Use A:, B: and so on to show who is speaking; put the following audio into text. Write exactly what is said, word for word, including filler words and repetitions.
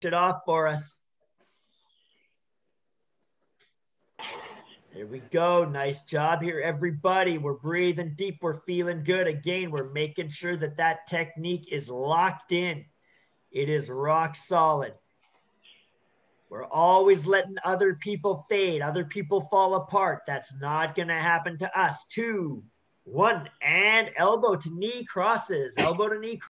A: it off for us. There we go. Nice job here, everybody. We're breathing deep. We're feeling good. Again, we're making sure that that technique is locked in. It is rock solid. We're always letting other people fade, other people fall apart. That's not going to happen to us. Two, one, and elbow to knee crosses, elbow to knee